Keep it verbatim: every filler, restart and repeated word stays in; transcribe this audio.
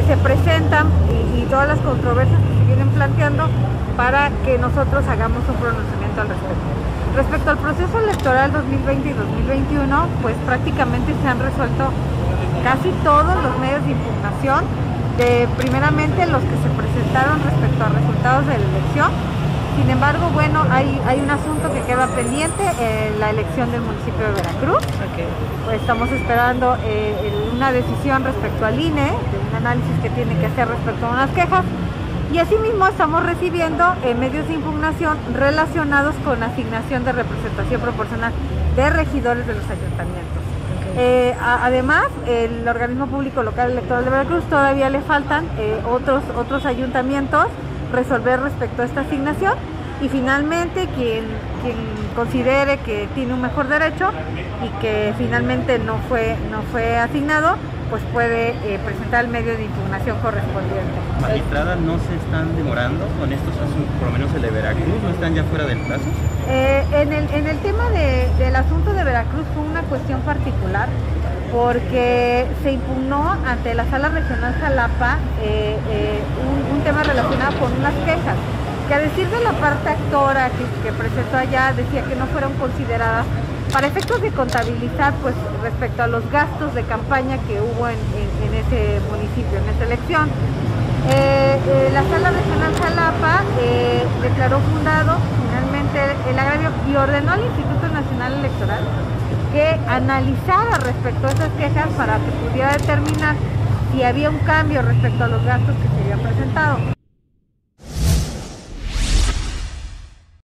se presentan y, y todas las controversias que se vienen planteando para que nosotros hagamos un pronunciamiento al respecto. Respecto al proceso electoral dos mil veinte y dos mil veintiuno, pues prácticamente se han resuelto casi todos los medios de impugnación, de primeramente los que se presentaron respecto a resultados de la elección. Sin embargo, bueno, hay, hay un asunto que queda pendiente, eh, la elección del municipio de Veracruz. Okay. Pues estamos esperando eh, el, una decisión respecto al I N E, de un análisis que tiene que hacer respecto a unas quejas. Y asimismo estamos recibiendo eh, medios de impugnación relacionados con asignación de representación proporcional de regidores de los ayuntamientos. Okay. Eh, a, además, el organismo público local electoral de Veracruz todavía le faltan eh, otros, otros ayuntamientos resolver respecto a esta asignación, y finalmente quien, quien considere que tiene un mejor derecho y que finalmente no fue, no fue asignado, pues puede eh, presentar el medio de impugnación correspondiente. Magistrada, ¿no se están demorando con estos asuntos, por lo menos el de Veracruz, no están ya fuera del plazo? Eh, en, el, en el tema de, del asunto de Veracruz fue una cuestión particular, porque se impugnó ante la Sala Regional Jalapa eh, eh, un, un tema relacionado con unas quejas, que a decir de la parte actora que, que presentó allá, decía que no fueron consideradas para efectos de contabilizar pues respecto a los gastos de campaña que hubo en, en, en ese municipio, en esa elección. Eh, eh, la Sala Regional Jalapa eh, declaró fundado finalmente el agravio y ordenó al Instituto Nacional Electoral que analizara respecto a esas quejas para que pudiera determinar si había un cambio respecto a los gastos que se habían presentado.